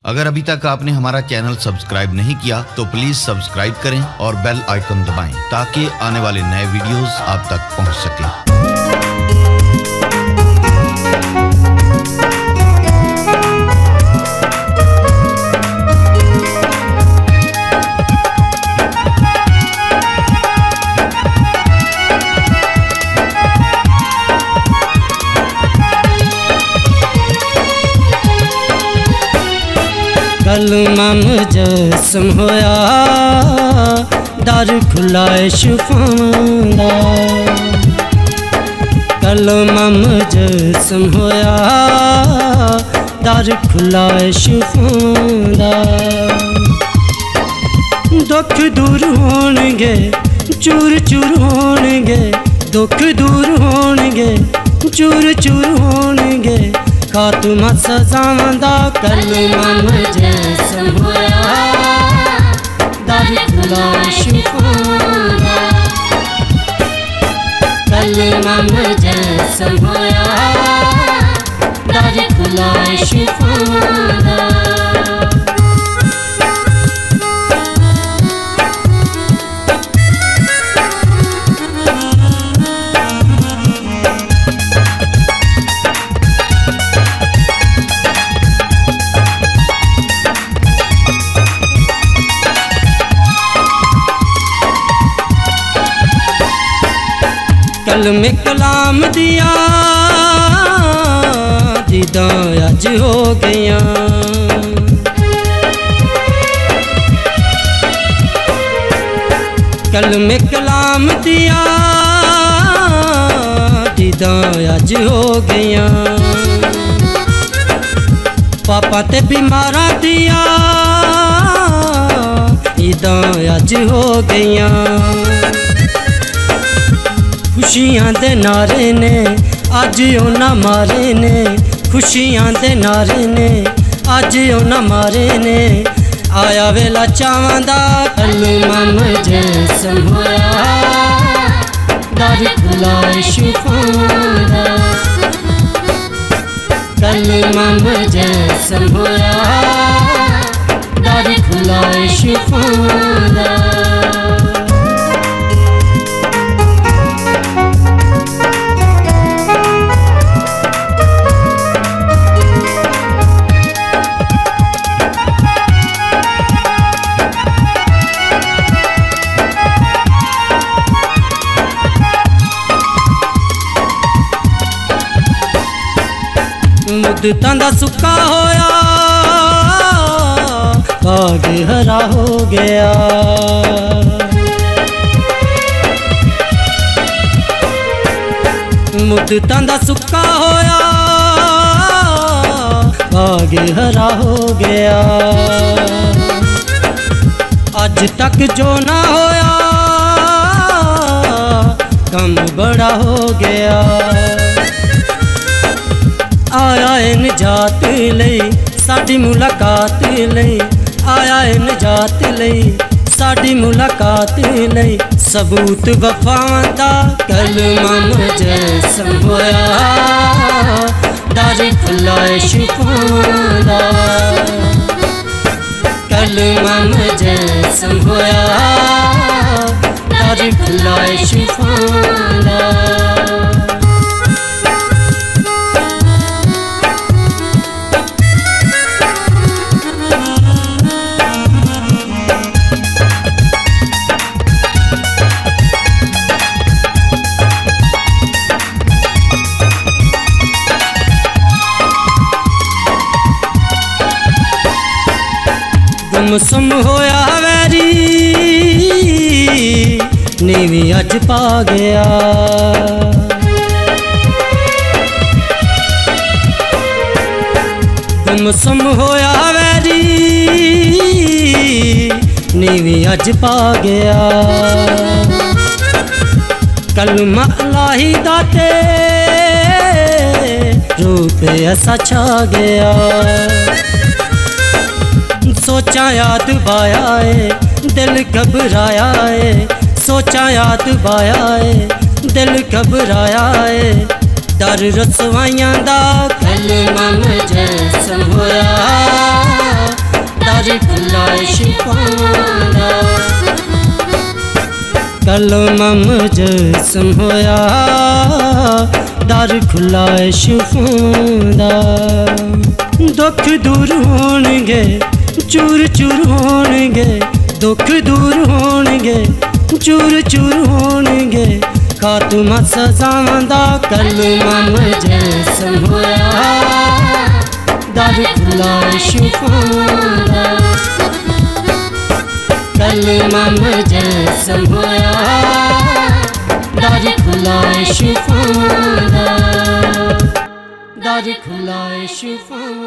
अगर अभी तक आपने हमारा चैनल सब्सक्राइब नहीं किया तो प्लीज सब्सक्राइब करें और बेल आइकन दबाएं ताकि आने वाले नए वीडियोस आप तक पहुंच सकें। कलमा मुजस्सम होया दर खुला शिफां दा। कलमा मुजस्सम होया दर खुला शिफां दा। दुख दूर होणगे चूर चूर होणगे, दुख दूर होणगे चूर चूर होणगे, खात्मा सज़ावां दा। कलमा मुजस्सम होया दर खुला शिफां दा। कलमा मुजस्सम होया दर खुला शिफां दा। कलमे कलाम दिया दीदां अज हो गया। कलमे कलाम दिया दीदां अज हो गया। पापा ते बीमारा दिया ईदां अज हो गया। खुशियां दे नारे ने अज उन्हां मारे ने, खुशियां दे नारे ने अज उन्हां मारे ने, आया वेला चावां दा। कलमा मुजस्सम होया दर खुला शिफां दा। कलमा मुजस्सम होया दर खुला शिफां दा। मुद्दतां दा सुक्का होया बाग हरा हो गया। मुद्दतां दा सुक्का होया बाग हरा हो गया। अज तक जो ना होया कम बड़ा हो गया। आया निजात लई साडी मुलाकात लई, आया निजात लई साडी मुलाकात लई, सबूत वफावां दा। कलमा मुजस्सम होया दर खुला शिफां दा। कलमा मुजस्सम होया दर खुला शिफां दा। गुमसुम होया वैरी नीवी अज पा गया। गुमसुम होया वैरी नीवी अज पा गया। कलमा इलाही दा ते रूप ऐसा छा गया। सोचा याद बाया है दिल घबराया है, सोचा याद बाया है दिल घबराया है। दर रसवाइयां दा कलमा मुजस्सम होया दर खुला शिफावां दा कलमा मुजस्सम होया दर खुला शिफावां दा दुख दूर होणगे चूर चूर होणगे दुख दूर होणगे चूर चूर होणगे खात्मा सज़ावां दा कलमा मुजस्सम होया दर खुला शिफावां दा कलमा मुजस्सम होया दर खुला शिफावां दा दर खुला शिफावां